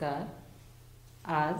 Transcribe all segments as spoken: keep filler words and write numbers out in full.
नमस्कार। आज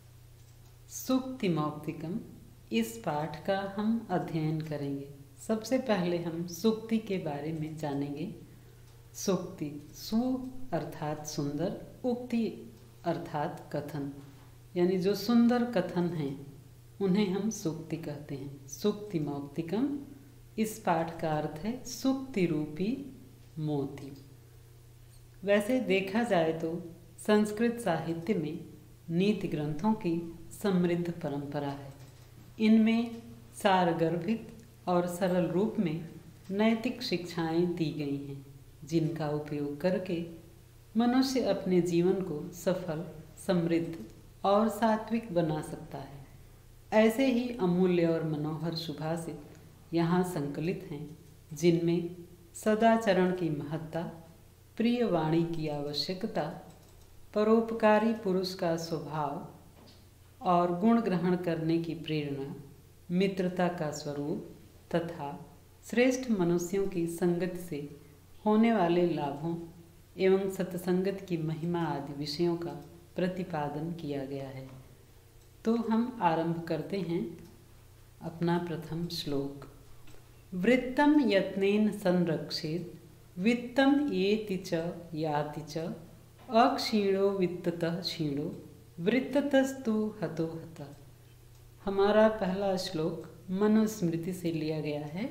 सूक्ति मौक्तिकम इस पाठ का हम अध्ययन करेंगे। सबसे पहले हम सूक्ति के बारे में जानेंगे। सूक्ति सु अर्थात सुंदर, उक्ति अर्थात कथन, यानी जो सुंदर कथन हैं उन्हें हम सूक्ति कहते हैं। सूक्ति मौक्तिकम इस पाठ का अर्थ है सूक्ति रूपी मोती। वैसे देखा जाए तो संस्कृत साहित्य में नीति ग्रंथों की समृद्ध परंपरा है। इनमें सारगर्भित और सरल रूप में नैतिक शिक्षाएं दी गई हैं, जिनका उपयोग करके मनुष्य अपने जीवन को सफल, समृद्ध और सात्विक बना सकता है। ऐसे ही अमूल्य और मनोहर सुभाषित यहाँ संकलित हैं, जिनमें सदाचरण की महत्ता, प्रिय वाणी की आवश्यकता, परोपकारी पुरुष का स्वभाव और गुण ग्रहण करने की प्रेरणा, मित्रता का स्वरूप तथा श्रेष्ठ मनुष्यों की संगत से होने वाले लाभों एवं सत्संगत की महिमा आदि विषयों का प्रतिपादन किया गया है। तो हम आरंभ करते हैं अपना प्रथम श्लोक। वृत्तम यत्नेन संरक्षेत वित्तम येति च याति च अक्षीणो वित्ततः क्षीणो वृत्ततस्तु हतो हतः। हमारा पहला श्लोक मनुस्मृति से लिया गया है।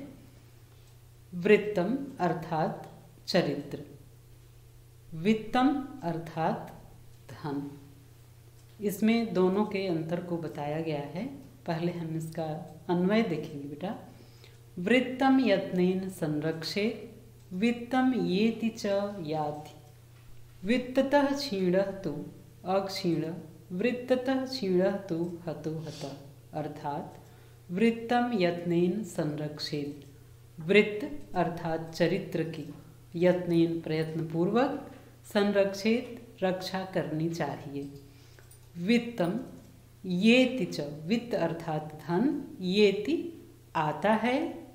वृत्तम अर्थात चरित्र, वित्तम अर्थात धन। इसमें दोनों के अंतर को बताया गया है। पहले हम इसका अन्वय देखेंगे बेटा। वृत्तम यत्नेन संरक्षेत वित्तम येति च याति वित्ततः क्षीणः तु अक्षीणः वृत्ततः क्षीणः तु हतो हतः। अर्थात वृत्तम यत्नेन संरक्षेत, वृत्त अर्थात चरित्र की, यत्नेन प्रयत्नपूर्वक, संरक्षित रक्षा करनी चाहिए। वित्तम येति च, वित्त अर्थात धन, येति आता है,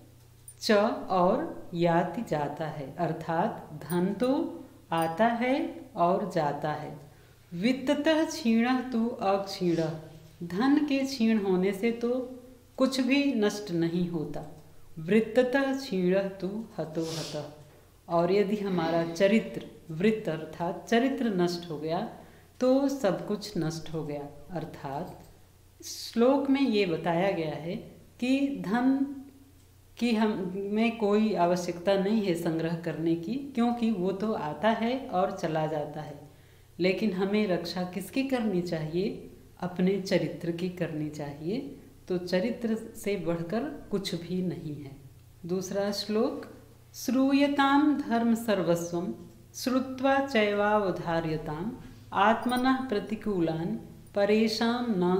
च और याति जाता है, अर्थात धन तो आता है और जाता है। वित्ततः क्षीणः तु अक्षीणः, धन के क्षीण होने से तो कुछ भी नष्ट नहीं होता। वृत्ततः क्षीणः तु हतो हतः, और यदि हमारा चरित्र, वृत्त अर्थात चरित्र नष्ट हो गया तो सब कुछ नष्ट हो गया। अर्थात श्लोक में ये बताया गया है कि धन कि हमें कोई आवश्यकता नहीं है संग्रह करने की, क्योंकि वो तो आता है और चला जाता है। लेकिन हमें रक्षा किसकी करनी चाहिए? अपने चरित्र की करनी चाहिए। तो चरित्र से बढ़कर कुछ भी नहीं है। दूसरा श्लोक। श्रूयताम धर्म सर्वस्वम श्रुत्वा चैवावधार्यताम आत्मनः प्रतिकूलान परेशान न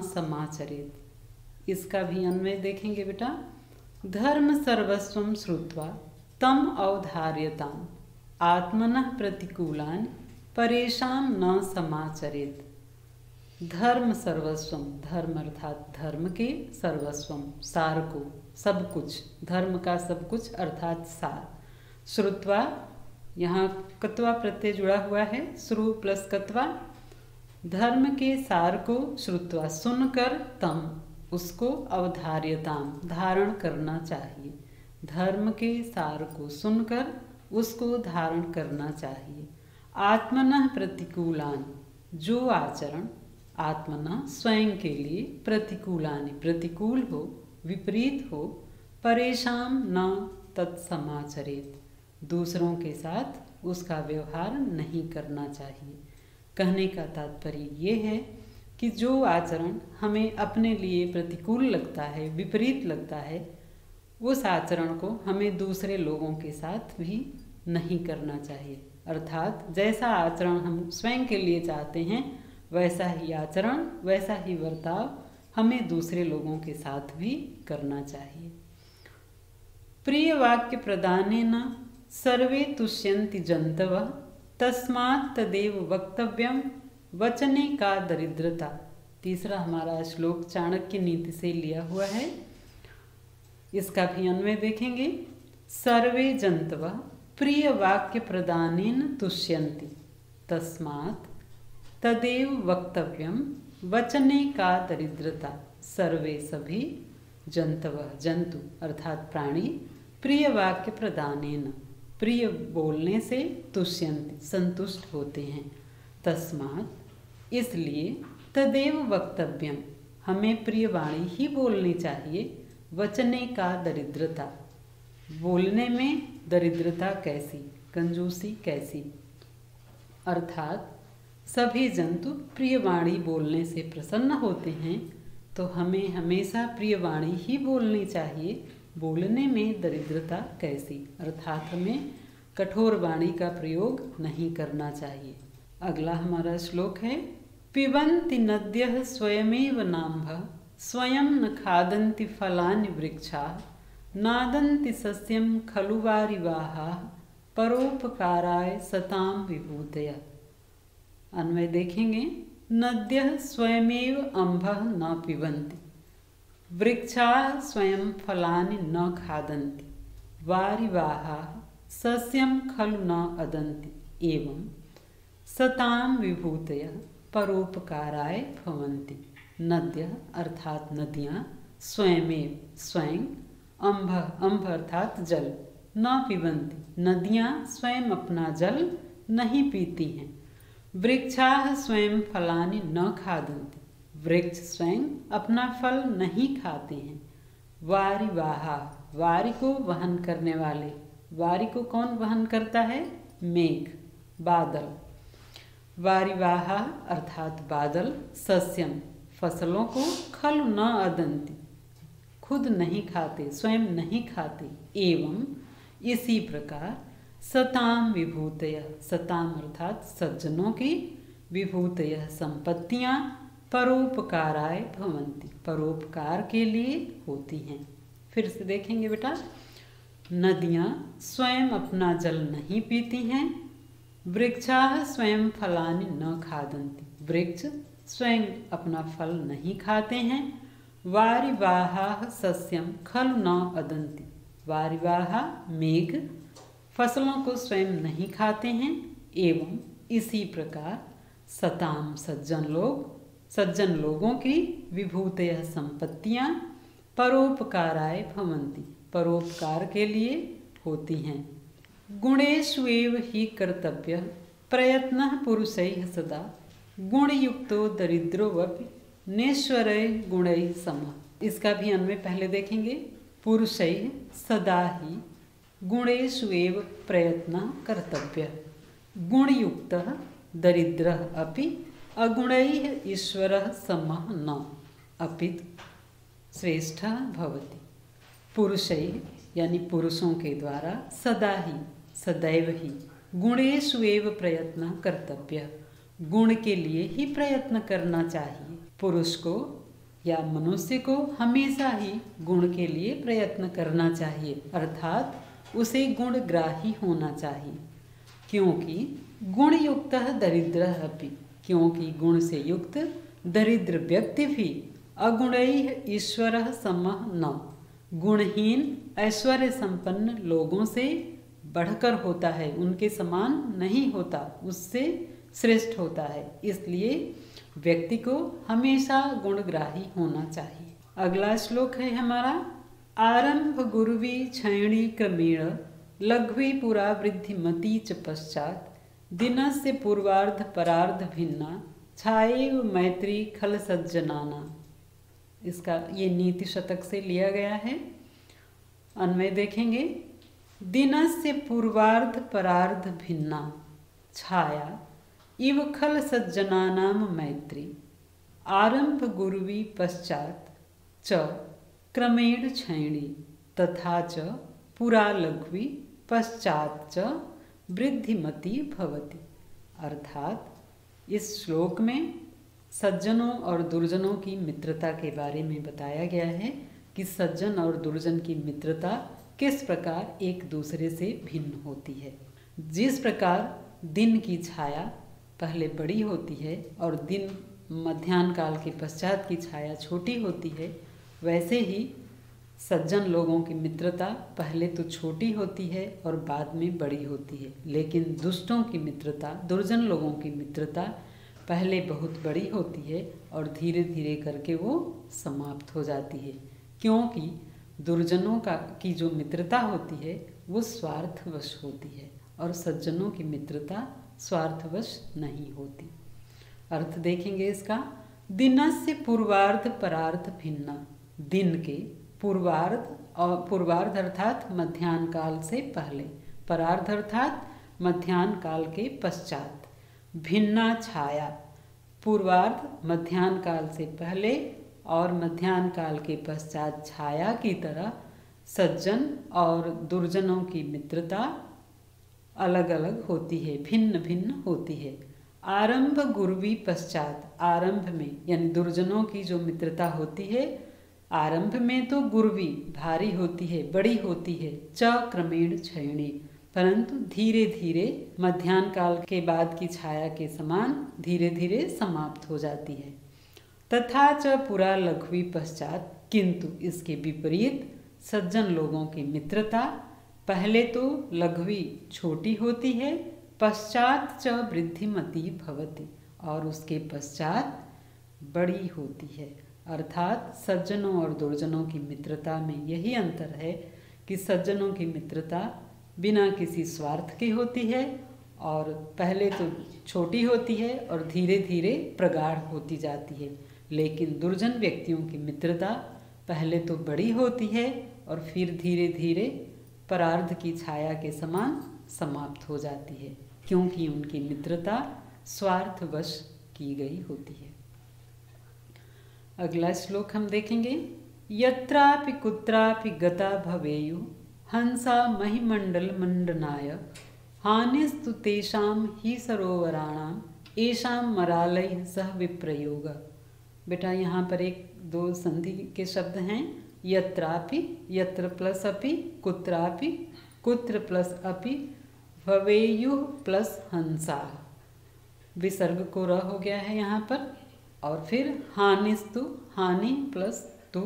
समाचरेत। इसका भी अन्वय देखेंगे बेटा। धर्म सर्वस्वम श्रुत्वा तम अवधार्यताम आत्मनः प्रतिकूलान परेशान न समाचरेत। धर्म सर्वस्वम, धर्म अर्थात धर्म के, सर्वस्वम सार को, सब कुछ, धर्म का सब कुछ अर्थात सार। श्रुत्वा, यहाँ कत्वा प्रत्यय जुड़ा हुआ है, श्रु प्लस कत्वा। धर्म के सार को श्रुत्वा सुनकर, तम उसको, अवधार्यताम धारण करना चाहिए। धर्म के सार को सुनकर उसको धारण करना चाहिए। आत्मनः प्रतिकूलान, जो आचरण आत्मनः स्वयं के लिए, प्रतिकूलानि प्रतिकूल हो, विपरीत हो, परेशान न तत्समाचरेत, दूसरों के साथ उसका व्यवहार नहीं करना चाहिए। कहने का तात्पर्य ये है कि जो आचरण हमें अपने लिए प्रतिकूल लगता है, विपरीत लगता है, उस आचरण को हमें दूसरे लोगों के साथ भी नहीं करना चाहिए। अर्थात जैसा आचरण हम स्वयं के लिए चाहते हैं, वैसा ही आचरण, वैसा ही बर्ताव हमें दूसरे लोगों के साथ भी करना चाहिए। प्रिय वाक्य प्रदानेन सर्वे तुष्यन्ति जन्तवः तस्मात् तदेव वक्तव्यम वचने का दरिद्रता। तीसरा हमारा श्लोक चाणक्य नीति से लिया हुआ है। इसका भी अन्वय देखेंगे। सर्वे जंतवः प्रिय वाक्य प्रदानेन तुष्यन्ति तस्मात् तदेव वक्तव्यम वचने का दरिद्रता सर्वे सभी जंतव जंतु अर्थात प्राणी प्रिय वाक्य प्रदानेन प्रिय बोलने से तुष्यन्ति संतुष्ट होते हैं। तस्मात् इसलिए तदेव वक्तव्यम हमें प्रिय वाणी ही बोलनी चाहिए। वचने का दरिद्रता बोलने में दरिद्रता कैसी, कंजूसी कैसी, अर्थात सभी जंतु प्रिय वाणी बोलने से प्रसन्न होते हैं तो हमें हमेशा प्रिय वाणी ही बोलनी चाहिए। बोलने में दरिद्रता कैसी, अर्थात हमें कठोर वाणी का प्रयोग नहीं करना चाहिए। अगला हमारा श्लोक है पिबन्ति नद्यः स्वयमेव नाम्भः स्वयं न खादन्ति फलानि वृक्षाः नादन्ति सस्यं खलु वारिवाहाः परोपकाराय सतां विभूतयः। अन्वय देखेंगे। नद्यः स्वयमेव अम्भः न पिबन्ति वृक्षाः स्वयं फलानि न खादन्ति वारिवाहाः सस्यं खलु न अदन्ति एवं सतां विभूतयः परोपकाराय भवन्ति। नद्यः अर्थात नदियाँ स्वयमेव स्वयं अम्भ अम्भ अर्थात जल न पिबन्ति नदियाँ स्वयं अपना जल नहीं पीती हैं। वृक्षाः स्वयं फलानि न खादन्ति वृक्ष स्वयं अपना फल नहीं खाते हैं। वारिवाहा वारी को वहन करने वाले, वारी को कौन वहन करता है? मेघ बादल। वारिवाहा अर्थात बादल सस्यम फसलों को खलु न अदन्ति खुद नहीं खाते, स्वयं नहीं खाते। एवं इसी प्रकार सताम विभूतयः सताम अर्थात सज्जनों की विभूतयः संपत्तियां परोपकाराय भवन्ति परोपकार के लिए होती हैं। फिर से देखेंगे बेटा। नदियाँ स्वयं अपना जल नहीं पीती हैं। वृक्षाः स्वयं फलानि न खादन्ति वृक्ष स्वयं अपना फल नहीं खाते हैं। वारिवाहाः सस्यं खलु न अदन्ति वारिवाहा मेघ फसलों को स्वयं नहीं खाते हैं। एवं इसी प्रकार सताम सज्जन लोग सज्जन लोगों की विभूतयः संपत्तियां परोपकाराय भवन्ति परोपकार के लिए होती हैं। गुणेषु एव हि कर्तव्यः प्रयत्नः पुरुषैः सदा गुणयुक्तो दरिद्रोऽपि नेश्वरैः गुणैः समः। इसका भी अन्वय पहले देखेंगे। पुरुषैः सदा ही गुणेषु एव प्रयत्नः कर्तव्यः गुणयुक्तः दरिद्रः अपि अगुणैः ईश्वरः समः न अपितु श्रेष्ठः भवति। पुरुषैः यानी पुरुषों के द्वारा सदा ही सदैव ही गुणेषु एव प्रयत्न कर्तव्य गुण के लिए ही प्रयत्न करना चाहिए। पुरुष को या मनुष्य को हमेशा ही गुण के लिए प्रयत्न करना चाहिए अर्थात उसे गुणग्राही होना चाहिए। क्योंकि गुण युक्त दरिद्र अपि क्योंकि गुण से युक्त दरिद्र व्यक्ति भी अगुणैः ईश्वरः समः न गुणहीन ऐश्वर्य संपन्न लोगों से बढ़कर होता है, उनके समान नहीं होता, उससे श्रेष्ठ होता है। इसलिए व्यक्ति को हमेशा गुणग्राही होना चाहिए। अगला श्लोक है हमारा आरंभ गुरुवी क्षयणी क्रमेण लघ्वी पुरा वृद्धिमती च पश्चात दिनस्य पूर्वार्ध परार्ध भिन्ना छाएव मैत्री खल सज्जनाना। इसका ये नीति शतक से लिया गया है। अन्वय देखेंगे। दिनस्य पूर्वार्ध परार्ध भिन्ना छाया इव खल सज्जनानाम मैत्री आरंभ गुरुवी पश्चात च क्रमेण क्षयणी तथा च पुरा लघ्वी पश्चात च वृद्धिमती भवति। अर्थात इस श्लोक में सज्जनों और दुर्जनों की मित्रता के बारे में बताया गया है कि सज्जन और दुर्जन की मित्रता किस प्रकार एक दूसरे से भिन्न होती है। जिस प्रकार दिन की छाया पहले बड़ी होती है और दिन मध्याह्न काल के पश्चात की छाया छोटी होती है, वैसे ही सज्जन लोगों की मित्रता पहले तो छोटी होती है और बाद में बड़ी होती है। लेकिन दुष्टों की मित्रता, दुर्जन लोगों की मित्रता पहले बहुत बड़ी होती है और धीरे धीरे करके वो समाप्त हो जाती है, क्योंकि दुर्जनों का की जो मित्रता होती है वो स्वार्थवश होती है और सज्जनों की मित्रता स्वार्थवश नहीं होती। अर्थ देखेंगे इसका। दिनस्य पूर्वार्ध परार्ध भिन्ना, दिन के पूर्वार्ध और पूर्वार्ध अर्थात मध्याह्न काल से पहले, परार्ध अर्थात मध्याह्न काल के पश्चात, भिन्ना छाया, पूर्वार्ध मध्याह्न काल से पहले और मध्याह्न काल के पश्चात छाया की तरह सज्जन और दुर्जनों की मित्रता अलग अलग होती है, भिन्न भिन्न होती है। आरंभ गुर्वी पश्चात, आरंभ में यानी दुर्जनों की जो मित्रता होती है आरंभ में तो गुर्वी भारी होती है, बड़ी होती है, च क्रमेण क्षयिणी, परंतु धीरे धीरे मध्याह्न काल के बाद की छाया के समान धीरे धीरे समाप्त हो जाती है। तथा च पुरा लघ्वी पश्चात, किंतु इसके विपरीत सज्जन लोगों की मित्रता पहले तो लघ्वी छोटी होती है, पश्चात च वृद्धिमती भवति, और उसके पश्चात बड़ी होती है। अर्थात सज्जनों और दुर्जनों की मित्रता में यही अंतर है कि सज्जनों की मित्रता बिना किसी स्वार्थ की होती है और पहले तो छोटी होती है और धीरे धीरे प्रगाढ़ होती जाती है, लेकिन दुर्जन व्यक्तियों की मित्रता पहले तो बड़ी होती है और फिर धीरे धीरे परार्ध की छाया के समान समाप्त हो जाती है, क्योंकि उनकी मित्रता स्वार्थवश की गई होती है। अगला श्लोक हम देखेंगे। यत्रापि कुत्रापि गता भवेयु हंसा महिमंडल मंडनाय हानिस्तु तेषां ही सरोवराणाम एषां मरालय सह विप्रयोग। बेटा यहाँ पर एक दो संधि के शब्द हैं। यत्रापि, यत्र प्लस अपि, कुत्रापि, कुत्र प्लस अपि, भवेयु प्लस हंसा, विसर्ग को र हो गया है यहाँ पर, और फिर हानिस्तु, हानि प्लस तु,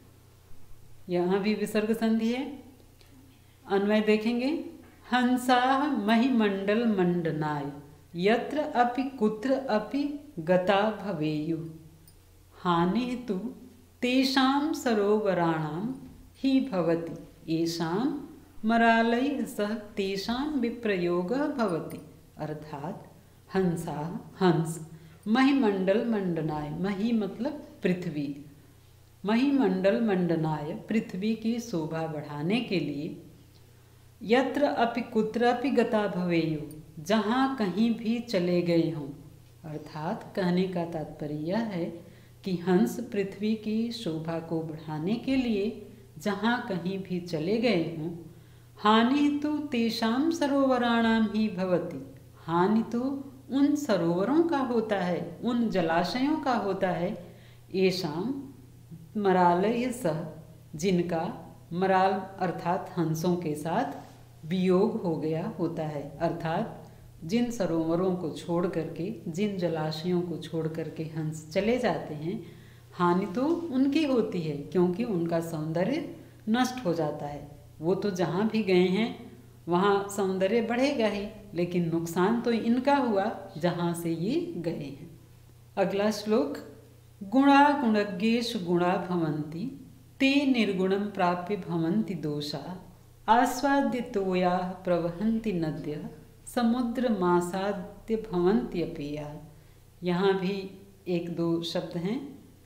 यहाँ भी विसर्ग संधि है। अन्वय देखेंगे। हंसा महिमंडल मंडनाय यत्र अपि कुत्र अपि गता भवेयु हानि तु तेषां सरोवराणां ही भवति येषां मरालय सह तेषां विप्रयोगः भवति। अर्थात हंसा, हंस, महिमंडल मंडनाय, मही मतलब पृथ्वी, महिमंडल मंडनाय पृथ्वी की शोभा बढ़ाने के लिए, यत्र अपि कुत्र अपि गता भवेयु, जहाँ कहीं भी चले गए हों। अर्थात कहने का तात्पर्य यह है कि हंस पृथ्वी की शोभा को बढ़ाने के लिए जहाँ कहीं भी चले गए हों, हानि तो तेषां सरोवराणाम ही भवति, हानि तो उन सरोवरों का होता है, उन जलाशयों का होता है, येषां मरालय सह, जिनका मराल अर्थात हंसों के साथ वियोग हो गया होता है। अर्थात जिन सरोवरों को छोड़ करके, जिन जलाशयों को छोड़ करके हंस चले जाते हैं, हानि तो उनकी होती है, क्योंकि उनका सौंदर्य नष्ट हो जाता है। वो तो जहाँ भी गए हैं वहाँ सौंदर्य बढ़ेगा ही, लेकिन नुकसान तो इनका हुआ जहाँ से ये गए हैं। अगला श्लोक। गुणा गुणज्ञेषु गुणा भवन्ति ते निर्गुणं प्राप्य भवन्ति दोषा आस्वाद्य तोयाः प्रवहन्ति नद्यः समुद्रमासाद्य भवन्ति अपेया। यहाँ भी एक दो शब्द हैं,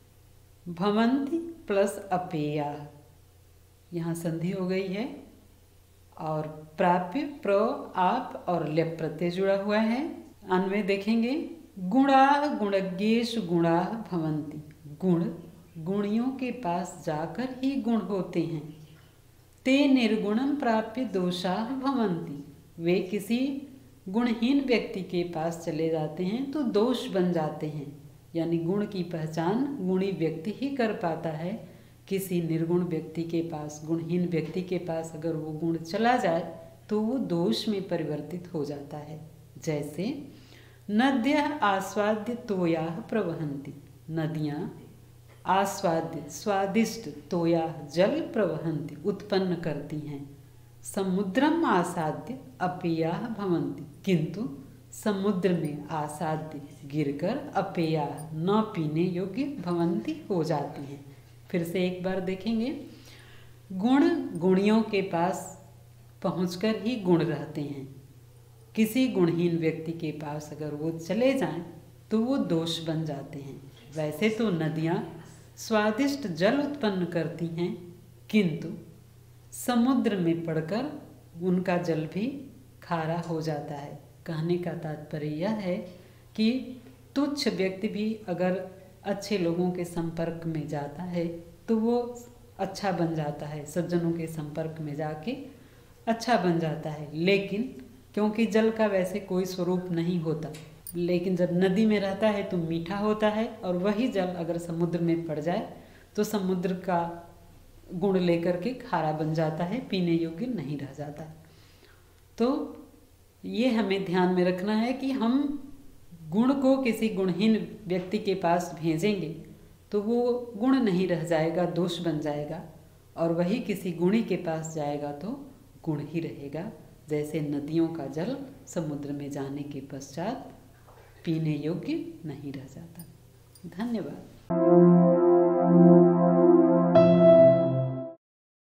भवन्ति प्लस अपेया, यहाँ संधि हो गई है, और प्राप्य प्र, आप और ल्यप प्रत्यय जुड़ा हुआ है। अन्वय देखेंगे। गुणा गुणज्ञेषु गुणा भवन्ति, गुण गुणियों के पास जाकर ही गुण होते हैं। ते निर्गुणं प्राप्य दोषाः भवन्ति, वे किसी गुणहीन व्यक्ति के पास चले जाते हैं तो दोष बन जाते हैं। यानी गुण की पहचान गुणी व्यक्ति ही कर पाता है। किसी निर्गुण व्यक्ति के पास, गुणहीन व्यक्ति के पास अगर वो गुण चला जाए तो वो दोष में परिवर्तित हो जाता है। जैसे नद्यः आस्वाद्य तोयाः प्रवहन्ति, नदियाँ आस्वाद्य स्वादिष्ट तोयाः जल प्रवहन्ति उत्पन्न करती हैं। समुद्रम आसाद्य अपेयाः भवन्ति, किंतु समुद्र में आसाद्य गिरकर अपेया न पीने योग्य भवंती हो जाती हैं। फिर से एक बार देखेंगे। गुण गुणियों के पास पहुंचकर ही गुण रहते हैं। किसी गुणहीन व्यक्ति के पास अगर वो चले जाएं तो वो दोष बन जाते हैं। वैसे तो नदियाँ स्वादिष्ट जल उत्पन्न करती हैं, किंतु समुद्र में पड़कर उनका जल भी खारा हो जाता है। कहने का तात्पर्य यह है कि तुच्छ व्यक्ति भी अगर अच्छे लोगों के संपर्क में जाता है तो वो अच्छा बन जाता है, सज्जनों के संपर्क में जाके अच्छा बन जाता है। लेकिन क्योंकि जल का वैसे कोई स्वरूप नहीं होता, लेकिन जब नदी में रहता है तो मीठा होता है, और वही जल अगर समुद्र में पड़ जाए तो समुद्र का गुण लेकर के खारा बन जाता है, पीने योग्य नहीं रह जाता। तो ये हमें ध्यान में रखना है कि हम गुण को किसी गुणहीन व्यक्ति के पास भेजेंगे तो वो गुण नहीं रह जाएगा, दोष बन जाएगा, और वही किसी गुणी के पास जाएगा तो गुण ही रहेगा। जैसे नदियों का जल समुद्र में जाने के पश्चात पीने योग्य नहीं रह जाता। धन्यवाद।